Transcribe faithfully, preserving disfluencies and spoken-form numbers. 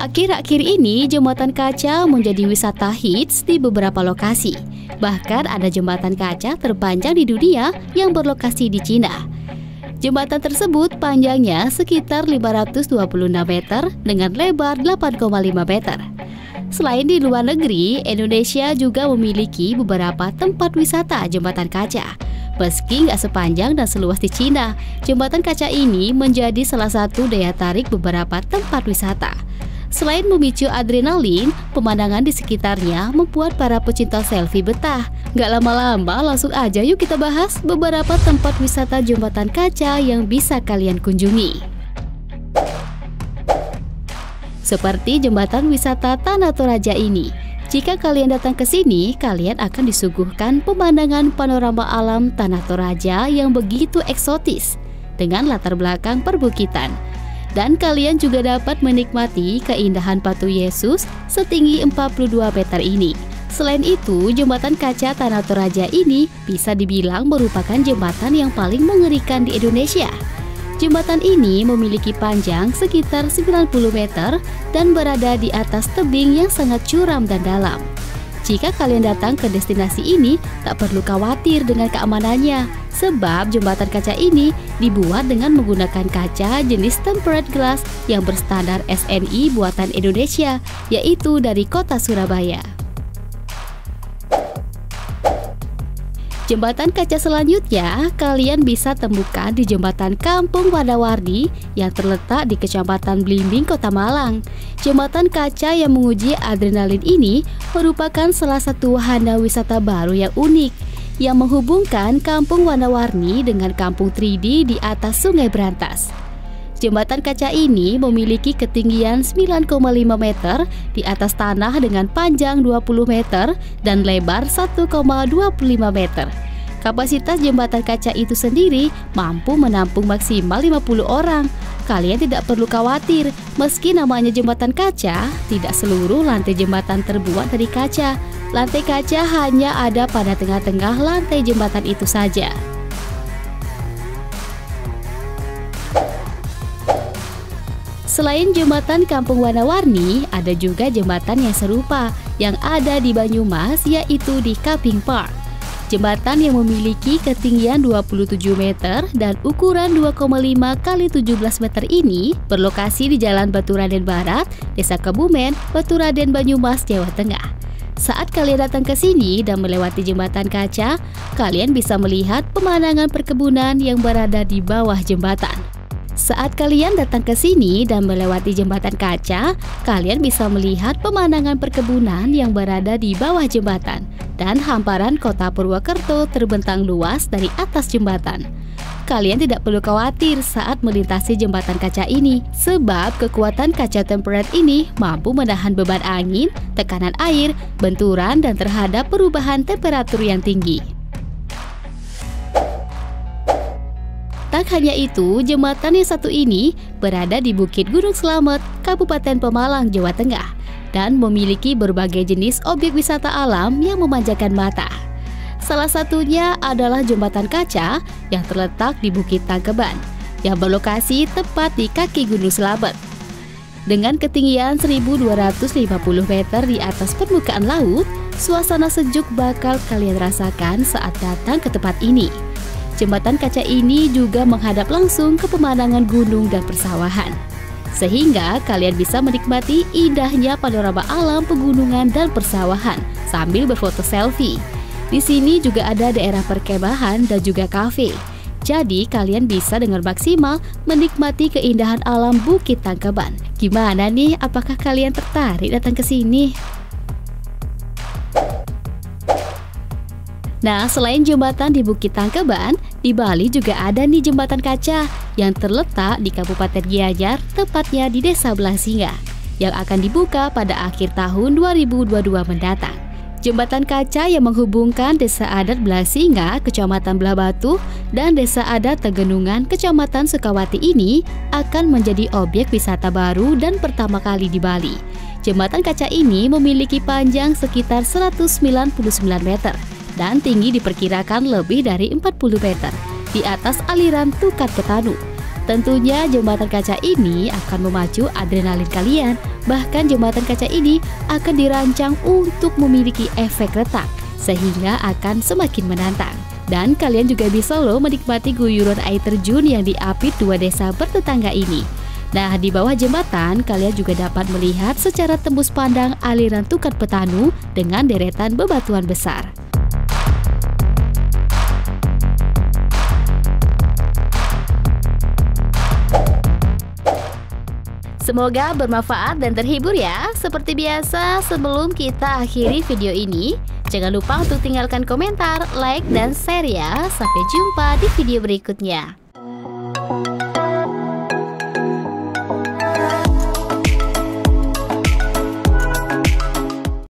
Akhir-akhir ini, jembatan kaca menjadi wisata hits di beberapa lokasi. Bahkan ada jembatan kaca terpanjang di dunia yang berlokasi di Cina. Jembatan tersebut panjangnya sekitar lima ratus dua puluh enam meter dengan lebar delapan koma lima meter. Selain di luar negeri, Indonesia juga memiliki beberapa tempat wisata jembatan kaca. Meski nggak sepanjang dan seluas di Cina, jembatan kaca ini menjadi salah satu daya tarik beberapa tempat wisata. Selain memicu adrenalin, pemandangan di sekitarnya membuat para pecinta selfie betah. Nggak lama-lama, langsung aja yuk kita bahas beberapa tempat wisata jembatan kaca yang bisa kalian kunjungi. Seperti jembatan wisata Tanah Toraja ini. Jika kalian datang ke sini, kalian akan disuguhkan pemandangan panorama alam Tanah Toraja yang begitu eksotis dengan latar belakang perbukitan. Dan kalian juga dapat menikmati keindahan patung Yesus setinggi empat puluh dua meter ini. Selain itu, jembatan kaca Tanah Toraja ini bisa dibilang merupakan jembatan yang paling mengerikan di Indonesia. Jembatan ini memiliki panjang sekitar sembilan puluh meter dan berada di atas tebing yang sangat curam dan dalam. Jika kalian datang ke destinasi ini, tak perlu khawatir dengan keamanannya, sebab jembatan kaca ini dibuat dengan menggunakan kaca jenis tempered glass yang berstandar S N I buatan Indonesia, yaitu dari kota Surabaya. Jembatan kaca selanjutnya kalian bisa temukan di Jembatan Kampung Warna-Warni yang terletak di Kecamatan Blimbing, Kota Malang. Jembatan kaca yang menguji adrenalin ini merupakan salah satu wahana wisata baru yang unik yang menghubungkan Kampung Warna-Warni dengan Kampung tiga D di atas Sungai Brantas. Jembatan kaca ini memiliki ketinggian sembilan koma lima meter di atas tanah dengan panjang dua puluh meter dan lebar satu koma dua puluh lima meter. Kapasitas jembatan kaca itu sendiri mampu menampung maksimal lima puluh orang. Kalian tidak perlu khawatir, meski namanya jembatan kaca, tidak seluruh lantai jembatan terbuat dari kaca. Lantai kaca hanya ada pada tengah-tengah lantai jembatan itu saja. Selain jembatan Kampung Warna-Warni, ada juga jembatan yang serupa yang ada di Banyumas, yaitu di Kaping Park. Jembatan yang memiliki ketinggian dua puluh tujuh meter dan ukuran dua koma lima kali tujuh belas meter ini berlokasi di Jalan Baturaden Barat, Desa Kebumen, Baturaden, Banyumas, Jawa Tengah. Saat kalian datang ke sini dan melewati jembatan kaca, kalian bisa melihat pemandangan perkebunan yang berada di bawah jembatan. Saat kalian datang ke sini dan melewati jembatan kaca, kalian bisa melihat pemandangan perkebunan yang berada di bawah jembatan dan hamparan kota Purwokerto terbentang luas dari atas jembatan. Kalian tidak perlu khawatir saat melintasi jembatan kaca ini, sebab kekuatan kaca tempered ini mampu menahan beban angin, tekanan air, benturan, dan terhadap perubahan temperatur yang tinggi. Tak hanya itu, jembatan yang satu ini berada di Bukit Gunung Slamet, Kabupaten Pemalang, Jawa Tengah, dan memiliki berbagai jenis objek wisata alam yang memanjakan mata. Salah satunya adalah jembatan kaca yang terletak di Bukit Tangkeban, yang berlokasi tepat di kaki Gunung Slamet. Dengan ketinggian seribu dua ratus lima puluh meter di atas permukaan laut, suasana sejuk bakal kalian rasakan saat datang ke tempat ini. Jembatan kaca ini juga menghadap langsung ke pemandangan gunung dan persawahan, sehingga kalian bisa menikmati indahnya panorama alam pegunungan dan persawahan sambil berfoto selfie. Di sini juga ada daerah perkemahan dan juga kafe. Jadi kalian bisa dengan maksimal menikmati keindahan alam Bukit Tangkeban. Gimana nih? Apakah kalian tertarik datang ke sini? Nah, selain jembatan di Bukit Tangkeban, di Bali juga ada nih jembatan kaca yang terletak di Kabupaten Gianyar, tepatnya di Desa Belasinga, yang akan dibuka pada akhir tahun dua ribu dua puluh dua mendatang. Jembatan kaca yang menghubungkan Desa Adat Belasinga, Kecamatan Blabatu, dan Desa Adat Tegenungan, Kecamatan Sukawati ini akan menjadi objek wisata baru dan pertama kali di Bali. Jembatan kaca ini memiliki panjang sekitar seratus sembilan puluh sembilan meter. Dan tinggi diperkirakan lebih dari empat puluh meter di atas aliran Tukat Ketanu. Tentunya jembatan kaca ini akan memacu adrenalin kalian Bahkan jembatan kaca ini akan dirancang untuk memiliki efek retak, sehingga akan semakin menantang. Dan kalian juga bisa loh menikmati guyuran air terjun yang diapit dua desa bertetangga ini. Nah, di bawah jembatan kalian juga dapat melihat secara tembus pandang aliran Tukat Petanu dengan deretan bebatuan besar. Semoga bermanfaat dan terhibur ya. Seperti biasa, sebelum kita akhiri video ini, jangan lupa untuk tinggalkan komentar, like, dan share ya. Sampai jumpa di video berikutnya.